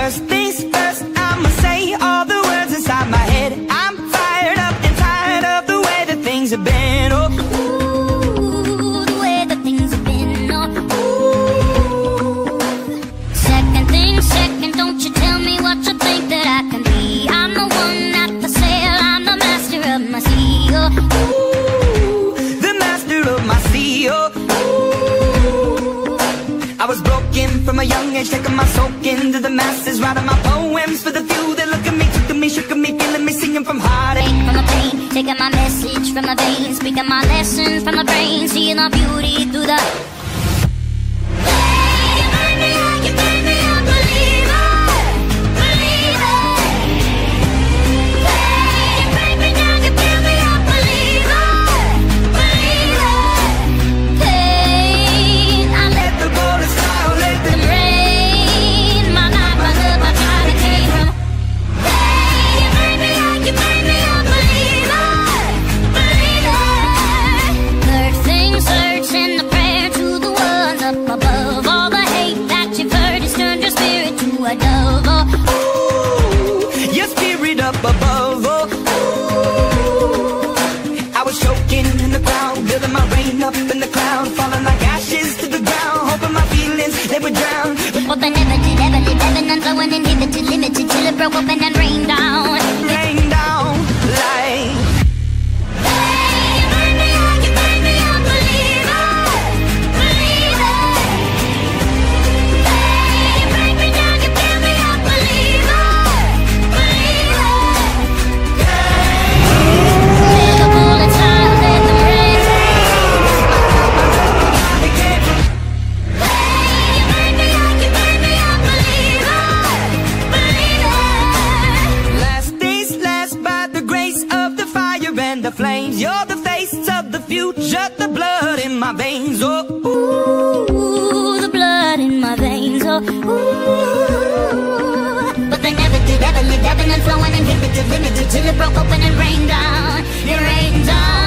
First things first, I'ma say all the words inside my head. I'm fired up and tired of the way that things have been. Oh, ooh, the way that things have been. Oh, ooh. Second thing second, don't you tell me what you think that I can be. I'm the one at the sail, I'm the master of my sea. Oh, ooh, the master of my sea. Oh, ooh. I was broken from a young age, taking my soak into the masses, writing my poems for the few that look at me, took at me, shook at me, feeling me, singing from heartache. From the pain, taking my message from the veins, speaking my lessons from the brain, seeing the beauty through the. Above, oh, ooh. I was choking in the crowd, building my rain up in the cloud, falling like ashes to the ground, hoping my feelings, they would drown. But they never did, ever live, ebbing and flowing, inhibited, limited, till it broke open and rained down. Rain down, like the flames, you're the face of the future, the blood in my veins, oh, ooh, the blood in my veins, oh, ooh. But they never did, ever live, ebbing and flowing, inhibited, limited, till it broke open and rained down, it rained down.